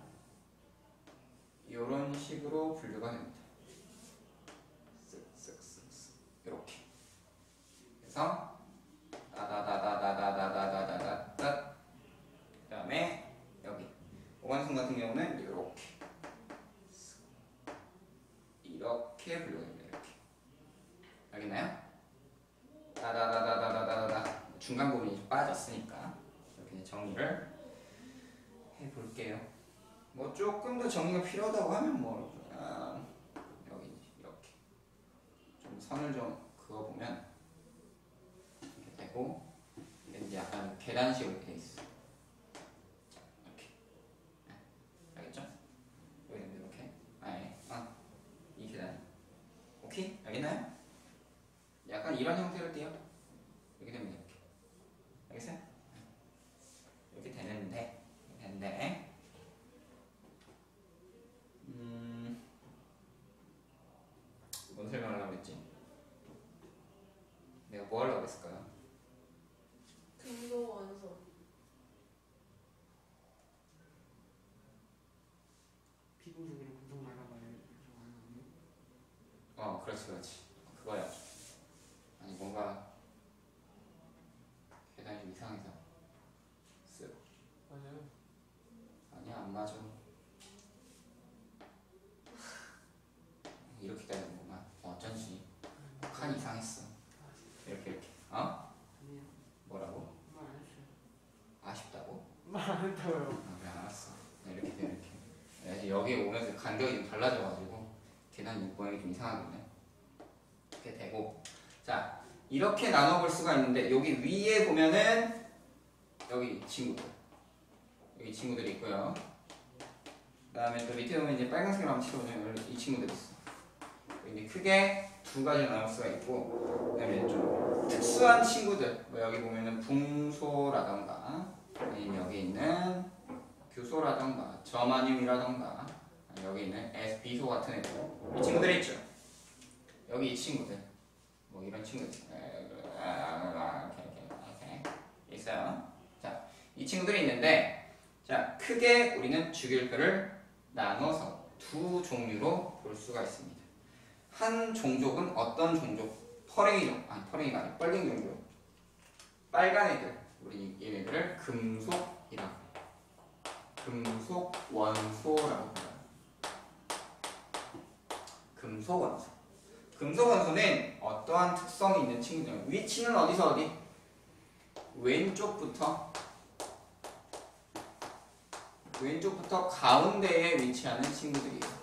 이런 식으로 분류가 됩니다. 이렇게. 그래서 다다다다다다다다다다다. 그다음에 여기 오관성 같은 경우는 이렇게 분류가 됩니다. 이렇게. 알겠나요? 다다다다다다다다. 중간 부분이 좀 빠졌으니까 이렇게 정리를 해볼게요. 뭐 조금 더 정리가 필요하다고 하면 뭐 여기 이렇게 좀 선을 좀 그어보면 이렇게 되고, 이게 이제 약간 계단식으로 돼 있어. 이렇게. 알겠죠? 여기 이렇게. 이 계단. 오케이? 알겠나요? 약간 이런 형태로 띄어. 이렇게 됩니다. 이렇게. 알겠어요? 이렇게 되는데, 뭔 설명을 하려고 했지? 내가 뭐 하려고 했을까요? 금속 원소. 비금속이랑 금속 말아봐야 그렇지. 그거야. 아니, 뭔가 계단이 좀 이상해서. 맞아요. 아니야, 안 맞아. 이렇게 되는구만. 어쩐지. 칸이 이상했어. 이렇게. 아니요. 뭐라고? 말 안 했어요. 아쉽다고? 말 안 했다고요. 그래, 알았어. 이렇게. 이제 여기에 오면서 간격이 좀 달라져가지고 계단 모양이 좀 이상하겠네. 이렇게 되고, 자, 이렇게 나눠볼 수가 있는데, 여기 위에 보면은 여기 친구들이 있고요. 그 다음에 또 밑에 보면 이제 빨간색으로 한번 칠해보면 이 친구들이 있어. 이제 크게 두 가지로 나눌 수가 있고, 그 다음에 좀 특수한 친구들, 뭐 여기 보면은 붕소라던가, 아니면 여기 있는 규소라던가, 저마늄이라던가, 여기 있는 비소 같은 애들, 이 친구들이 있죠. 여기 이 친구들, 뭐 이런 친구들, 이렇게 있어요. 자, 이 친구들이 있는데, 자, 크게 우리는 주기율표를 나눠서 두 종류로 볼 수가 있습니다. 한 종족은 어떤 종족? 퍼랭이가 아니고 뻘갱 종족. 빨간 애들, 우리 얘네들을 금속이라고 해요. 금속 원소라고 해요. 금속 원소. 금속 원소는 어떠한 특성이 있는 친구들? 위치는 어디서 어디? 왼쪽부터 가운데에 위치하는 친구들이에요.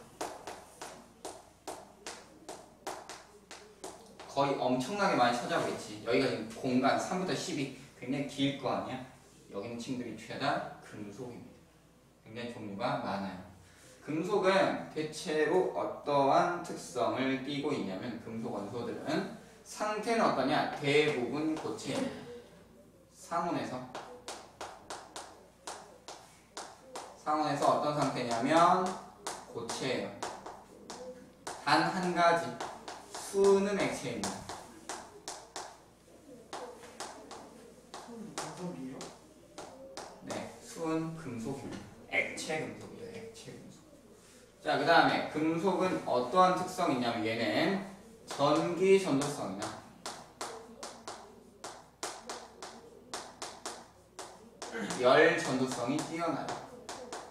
거의 엄청나게 많이 찾아보겠지. 여기가 지금 공간 3부터 10이 굉장히 길 거 아니야? 여기 있는 친구들이 죄다 금속입니다. 굉장히 종류가 많아요. 금속은 대체로 어떠한 특성을 띠고 있냐면, 금속 원소들은 상태는 어떠냐? 대부분 고체입니다. 상온에서 어떤 상태냐면 고체예요. 단 한 가지, 수는 액체입니다. 금속이요? 네, 수은 금속입니다. 액체 금속이에요. 액체 금속. 자, 그 다음에 금속은 어떠한 특성이 있냐면, 얘는 전기 전도성이나 열 전도성이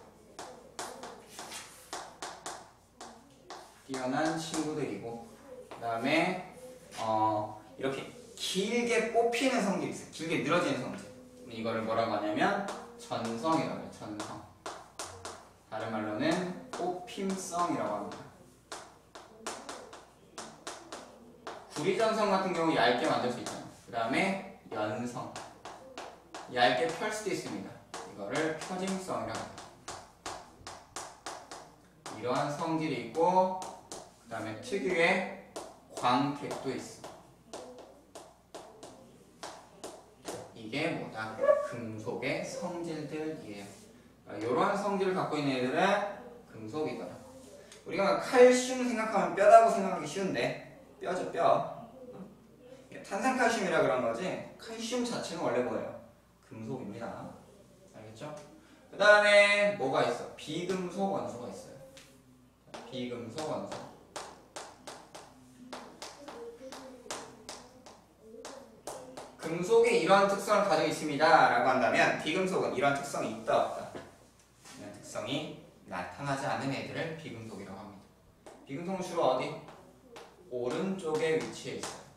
뛰어난 친구들이고, 그다음에 이렇게 길게 뽑히는 성질이 있어요. 길게 늘어지는 성질. 이거를 뭐라고 하냐면 전성이라고 해요. 전성. 다른 말로는 뽑힘성이라고 합니다. 구리전성 같은 경우 얇게 만들 수 있잖아요. 그 다음에 연성. 얇게 펼 수도 있습니다. 이거를 펴짐성이라고 합니다. 이러한 성질이 있고 그 다음에 특유의 광택도 있어. 이게 뭐다? 금속의 성질들이에요. 이러한 성질을 갖고 있는 애들은 금속이더라. 우리가 칼슘 생각하면 뼈다고 생각하기 쉬운데 뼈죠, 뼈. 탄산칼슘이라 그런 거지 칼슘 자체는 원래 뭐예요? 금속입니다. 알겠죠? 그 다음에 뭐가 있어? 비금속 원소가 있어요. 비금속 원소. 금속이 이러한 특성을 가지고 있습니다 라고 한다면 비금속은 이러한 특성이 있다 없다? 이런 특성이 나타나지 않은 애들을 비금속이라고 합니다. 비금속은 주로 어디? 오른쪽에 위치해 있어요.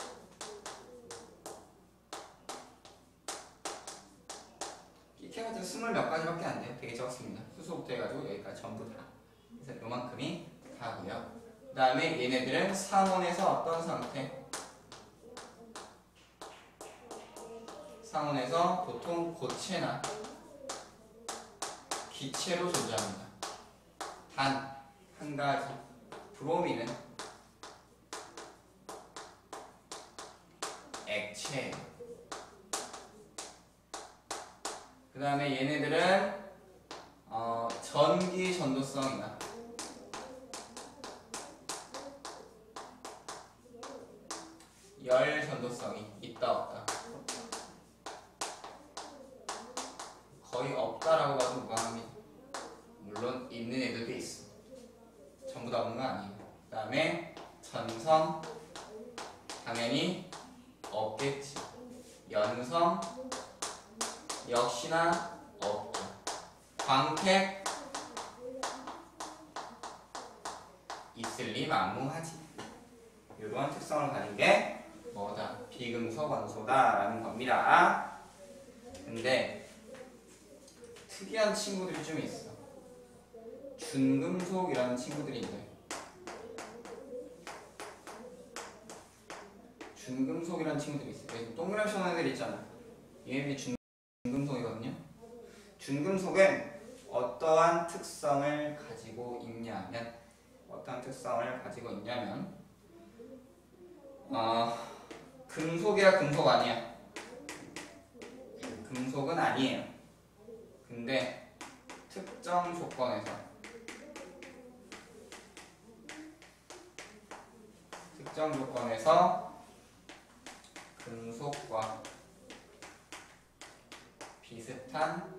이렇게 해가지고 20몇 가지밖에 안 돼요. 되게 적습니다. 수소부터 해가지고 여기까지 전부 다. 그래서 요만큼이 다고요. 그 다음에 얘네들은 상온에서 어떤 상태? 상온에서 보통 고체나 기체로 존재합니다. 단 한 가지, 브로미는 액체예요. 그 다음에 얘네들은 전기 전도성이나 열 전도성이 있다 없다? 거의 없다라고 봐도 무방합니다. 물론 있는 애들도 있어. 전부 다 없는 건 아니에요. 그 다음에 전성 당연히 없겠지. 연성 역시나 없고. 광택 있을 리 만무하지. 이러한 특성을 가진 게 뭐다? 비금속 원소다라는 겁니다. 근데 특이한 친구들이 좀 있어. 준금속이라는 친구들이 있네. 준금속이라는 친구들이 있어. 여기 동그라미 쳐 놓은 애들 있잖아. 얘네들이 준금속이거든요. 준금속은 어떠한 특성을 가지고 있냐면 금속이야 금속 아니야? 금속은 아니에요. 근데 특정 조건에서 금속과 비슷한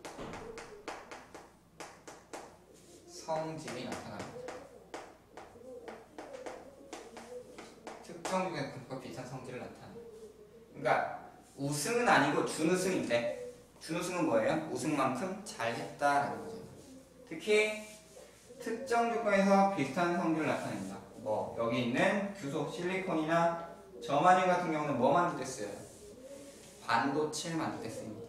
성질이 나타납니다. 특정 조건의 금속과 비슷한 성질을 나타냅니다. 그러니까 우승은 아니고 준우승인데 준우승은 뭐예요? 우승만큼 잘했다라는 거죠. 특히 특정 조건에서 비슷한 성질을 나타낸다. 뭐 여기 있는 규속 실리콘이나 저마늄 같은 경우는 뭐 만들었어요? 반도체를 만들었습니다.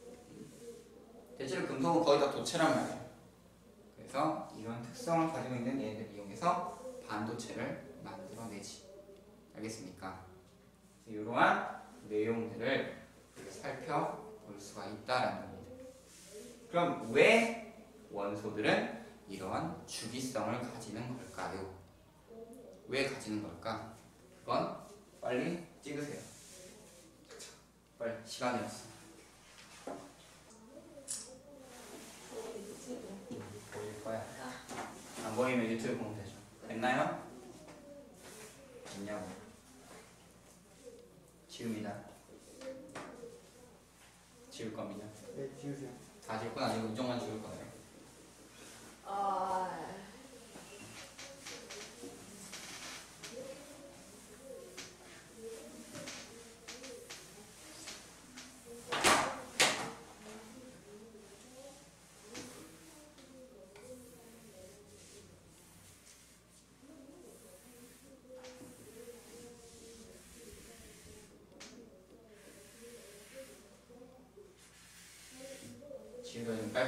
대체로 금속은 거의 다 도체란 말이에요. 그래서 이런 특성을 가지고 있는 얘네들을 이용해서 반도체를 만들어내지. 알겠습니까? 이러한 내용들을 살펴볼 수가 있다라는 겁니다. 그럼 왜 원소들은 이러한 주기성을 가지는 걸까요? 왜 가지는 걸까? 그건 빨리 찍으세요. 빨리 시간이 없어. 보일 거야. 안 보이면 유튜브 보면 되죠. 됐나요? 됐냐고. 지웁니다. 지울 겁니다. 네, 지우세요. 다 지울 건 아니고 이쪽만 지울 거예요.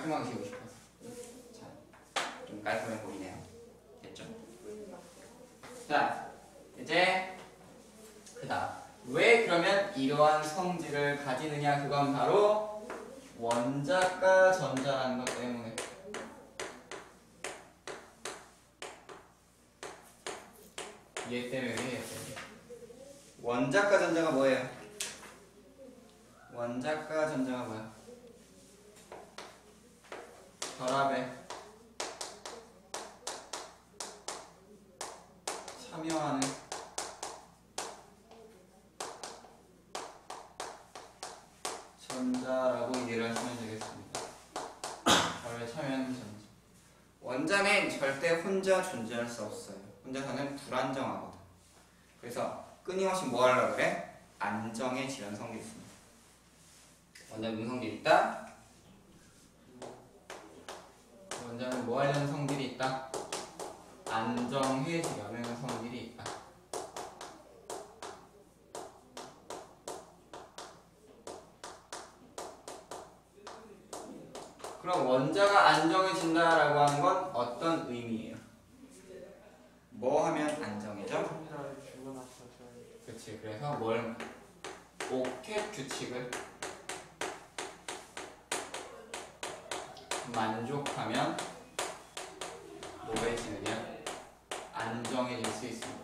깔끔하게 지우고 싶어서. 자, 좀 깔끔해 보이네요. 됐죠? 자, 이제 그다음 왜 그러면 이러한 성질을 가지느냐? 그건 바로 원자과 전자라는 것 때문에. 얘 때문에. 원자과 전자가 뭐예요? 원자과 전자가 뭐야? 결합에 참여하는 전자라고 이해를 하시면 되겠습니다. 결합에 참여하는 전자. 원자는 절대 혼자 존재할 수 없어요. 혼자서는 불안정하거든. 그래서 끊임없이 뭐 하려고 그래? 안정의 질환 성질이 있습니다. 원자는 무슨 성질이 있다? 원자는 뭐 하려는 성질이 있다? 안정해지려는 성질이 있다. 그럼 원자가 안정해진다라고 하는 건 어떤 의미예요? 뭐 하면 안정해져? 컴퓨터를 죽어놨어요. 그치. 그래서 뭘 오켓 규칙을 만족하면 뭐해지느냐? 안정해질 수 있습니다.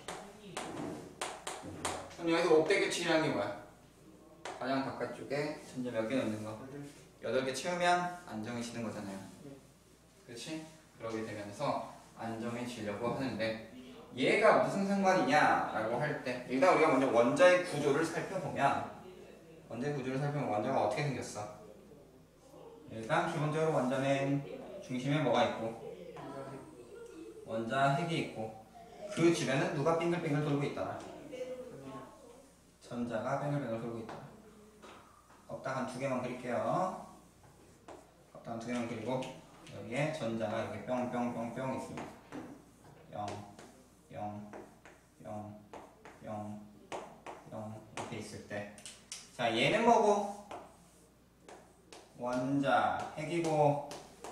그럼 여기서 옥대 규칙이라는 게 뭐야? 가장 바깥쪽에 전자 몇 개 넣는 거? 8개 채우면 안정해지는 거잖아요. 그렇지? 그러게 되면서 안정해지려고 하는데 얘가 무슨 상관이냐라고 할 때 일단 우리가 먼저 원자의 구조를 살펴보면 원자가 어떻게 생겼어? 일단 기본적으로 원자는 중심에 뭐가 있고 원자 핵이 있고 그 주변은 누가 빙글빙글 돌고 있더라? 전자가 빙글빙글 돌고 있더라. 껍딱 한 2개만 그릴게요. 껍딱 한 2개만 그리고 여기에 전자가 이렇게 뿅뿅뿅뿅 있습니다. 0, 0, 0, 0, 0 이렇게 있을 때 자 얘는 뭐고? 원자 핵이고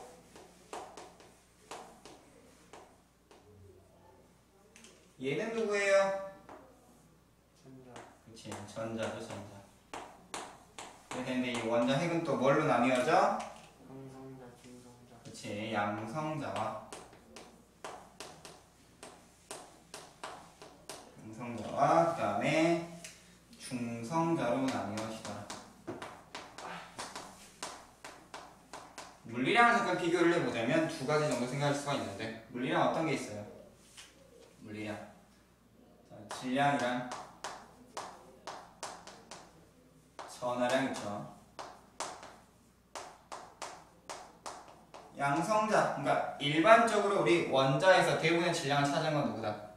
얘는 누구예요? 전자. 그치 전자죠 전자. 그렇게 되는데 이 원자 핵은 또 뭘로 나뉘어져? 양성자, 중성자. 그치 양성자와 그 다음에 중성자로 나뉘어지더라. 물리량을 잠깐 비교를 해보자면 2가지 정도 생각할 수가 있는데 물리량 어떤 게 있어요? 물리량 자, 질량이랑 전하량 있죠. 양성자 그러니까 일반적으로 우리 원자에서 대부분의 질량을 차지한 건 누구다?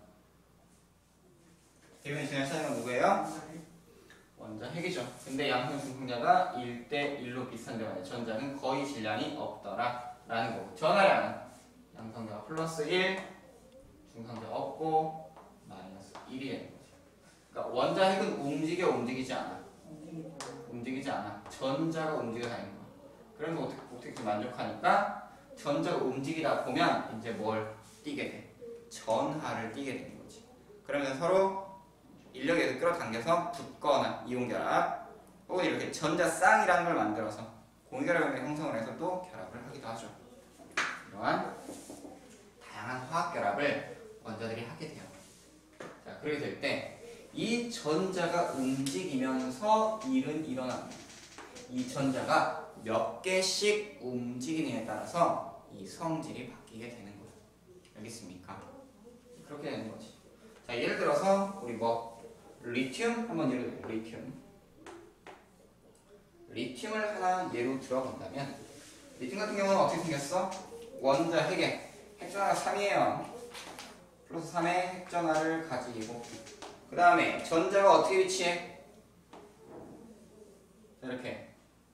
대부분의 질량을 차지한 건 누구예요? 원자 핵이죠. 근데 양성 중성자가 1대1로 비슷한데 말이야. 전자는 거의 질량이 없더라 라는 거고 전하량은 양성자가 플러스 1 중성자가 없고 마이너스 1이 되는 거죠. 그러니까 원자 핵은 움직이지 않아. 움직이지 않아. 전자가 움직여 다니는 거야. 그래서 어떻게 만족하니까 전자가 움직이다 보면 이제 뭘 띄게 돼? 전하를 띄게 되는 거지. 그러면 서로 인력에서 끌어당겨서 붙거나 이온결합 혹은 이렇게 전자쌍이라는 걸 만들어서 공유결합을 형성을 해서 또 결합을 하기도 하죠. 이러한 다양한 화학결합을 원자들이 하게 돼요. 자, 그렇게 될 때 이 전자가 움직이면서 일은 일어납니다. 이 전자가 몇 개씩 움직이느냐에 따라서 이 성질이 바뀌게 되는 거예요. 알겠습니까? 그렇게 되는 거지. 자, 예를 들어서 우리 리튬 한번 예를 들어 리튬을 하나 예로 들어본다면 리튬 같은 경우는 어떻게 생겼어? 원자 핵에 핵전화가 3이에요. 플러스 3의 핵전화를 가지고 그 다음에 전자가 어떻게 위치해? 이렇게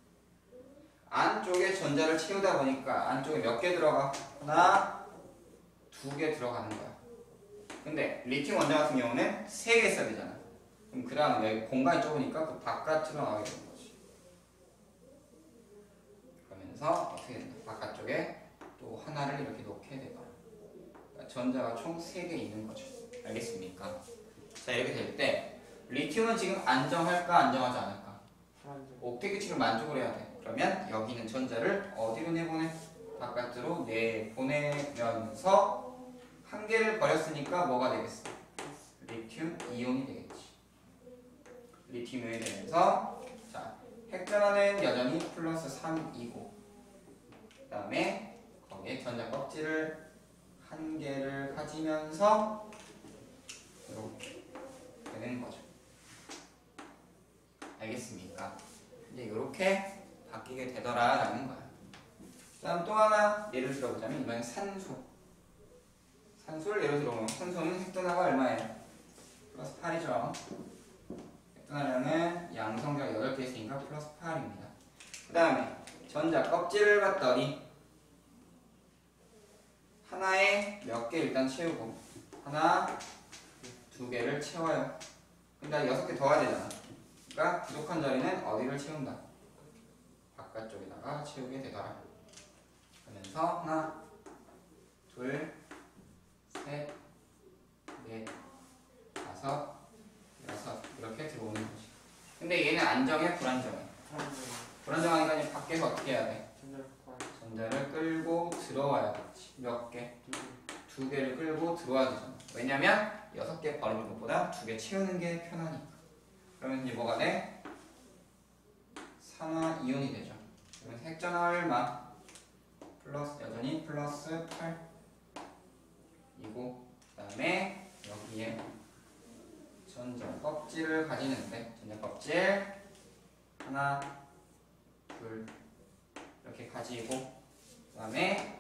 안쪽에 전자를 채우다 보니까 안쪽에 몇 개 들어가? 하나, 2개 들어가는 거야. 근데 리튬 원자 같은 경우는 3개 있어야 되잖아. 그럼 그 다음에 여기 공간이 좁으니까 그 바깥으로 나가게 되는 거지. 그러면서 어떻게 된다? 바깥쪽에 또 하나를 이렇게 놓게 되더라. 그러니까 전자가 총 3개 있는 거죠. 알겠습니까? 자, 이렇게 될 때 리튬은 지금 안정할까 안정하지 않을까? 불안정. 옥텟 규칙을 만족을 해야 돼. 그러면 여기 있는 전자를 어디로 내보내? 바깥으로 내보내면서 한 개를 버렸으니까 뭐가 되겠어? 리튬 이온이 되겠지. 리튬 이온이 되면서 자, 핵전화는 여전히 플러스 3이고 그 다음에 거기에 전자 껍질을 한 개를 가지면서 이렇게 되는 거죠. 알겠습니까? 이제 이렇게 바뀌게 되더라라는 거야. 다음 또 하나 예를 들어보자면 이번엔 산소. 산소를 예를 들어보면 산소는 핵전화가 얼마예요? 플러스 8이죠. 핵전화량은 양성자가 8개 있으니까 플러스 8입니다. 그 다음에 전자 껍질을 봤더니 하나에 몇 개 일단 채우고 하나, 2개를 채워요. 근데 6개 더해야 되잖아. 그러니까 부족한 자리는 어디를 채운다? 바깥쪽에다가 채우게 되더라. 그러면서 하나, 둘, 셋, 넷, 다섯, 여섯 이렇게 들어오는 거지. 근데 얘는 안정해? 불안정해? 불안정. 불안정하니까 이제 밖에서 어떻게 해야 돼? 전자를 구할. 전자를 끌고 들어와야겠지. 몇 개? 2개. 2개를 끌고 들어와야 되잖아. 왜냐면 6개 버리는 것보다 2개 채우는 게 편하니까. 그러면 이제 뭐가 돼? 산화 이온이 되죠. 그러면 핵전화 얼마? 플러스 여전히 플러스 8이고 그 다음에 여기에 전자 껍질을 가지는데 전자 껍질 하나, 둘 이렇게 가지고 그 다음에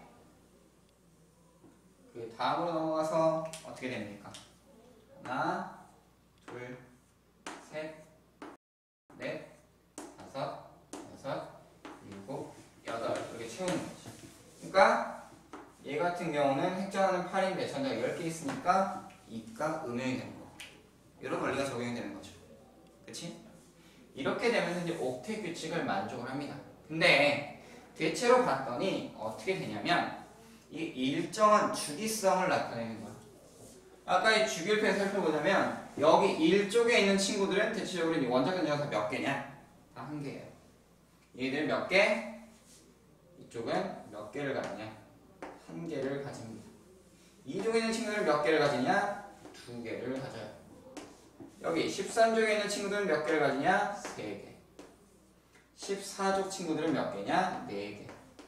그 다음으로 넘어가서 어떻게 됩니까? 하나, 둘, 셋, 넷, 다섯, 여섯, 일곱, 여덟 이렇게 채우는 거지. 그러니까 얘 같은 경우는 핵전화는 8인데 전자가 10개 있으니까 2가 음영이 되는 거. 이런 원리가 적용이 되는 거죠. 그치? 이렇게 되면 이제 옥텟 규칙을 만족을 합니다. 근데 대체로 봤더니 어떻게 되냐면 이 일정한 주기성을 나타내는 거야. 아까 이 주기율표에 살펴보자면 여기 1쪽에 있는 친구들은 대체적으로 이 원자 전자가 몇 개냐? 다 한 개예요. 얘들 몇 개? 이쪽은 몇 개를 가지냐? 한 개를 가집니다. 이쪽에 있는 친구들은 몇 개를 가지냐? 2개를 가져요. 여기 13쪽에 있는 친구들은 몇 개를 가지냐? 3개. 14쪽 친구들은 몇 개냐? 4개.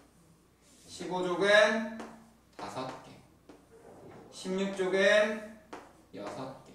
15쪽은 5개. 16쪽은 6개.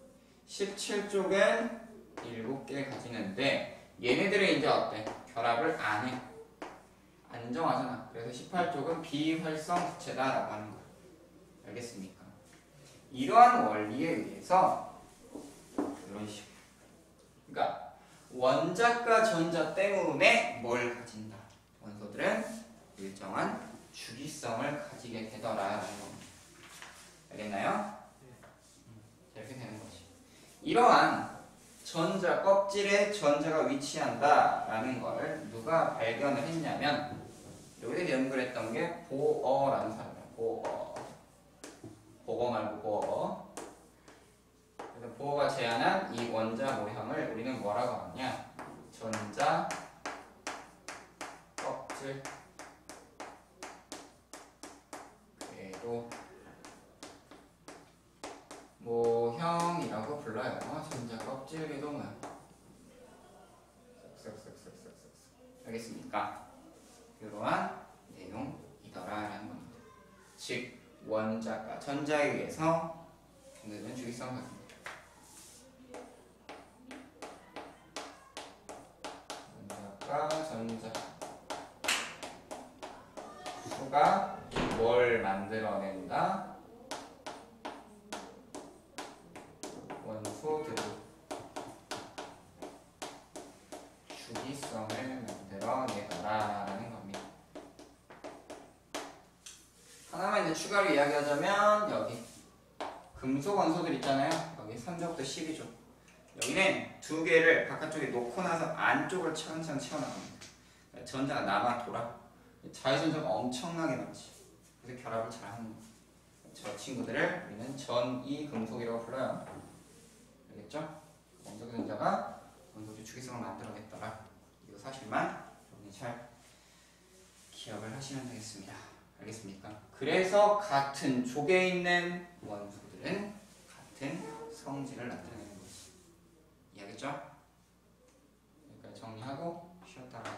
17쪽은 7개 가지는데 얘네들은 이제 어때? 결합을 안 해. 안정하잖아. 그래서 18쪽은 비활성 부채다라고 하는 거야. 알겠습니까? 이러한 원리에 의해서 이런 식으로. 그러니까 원자과 전자 때문에 뭘 가진다? 원소들은 일정한 주기성을 가지게 되더라라는 겁니다. 알겠나요? 이렇게 되는 거지. 이러한 전자 껍질에 전자가 위치한다라는 걸 누가 발견을 했냐면 여기서 연구를 했던 게 보어라는 사람이에요. 보어 말고 보어. 그래서 보어가 제안한 이 원자 모형을 우리는 뭐라고 하냐? 전자 껍질 궤도 모형이라고 불러요. 전자 껍질 궤도 모형. 쓱쓱쓱쓱쓱쓱. 알겠습니까? 이러한 내용이더라라는 겁니다. 즉 원자가 전자에 의해서 전자는 주기성을 가집니다. 원자과 전자 수가 뭘 만들어낸다? 원소들이 주기성을 만들어내더라라는 겁니다. 하나만 이제 추가로 이야기하자면 여기 금속 원소들 있잖아요. 여기 3부터 10이죠. 여기는 2개를 바깥쪽에 놓고 나서 안쪽을 차근차근 채워나갑니다. 전자가 남아 돌아. 자유전자가 엄청나게 많지. 그래서 결합을 잘하는 거야. 저 친구들을 우리는 전이 금속이라고 불러요. 알겠죠? 원소 전자가 원소주 주기성을 만들어냈더라. 이 사실만 여러분이 잘 기억을 하시면 되겠습니다. 알겠습니까? 그래서 같은 족에 있는 원소들은 같은 성질을 나타내는 거지. 이해하겠죠? 여기까지 정리하고 쉬었다가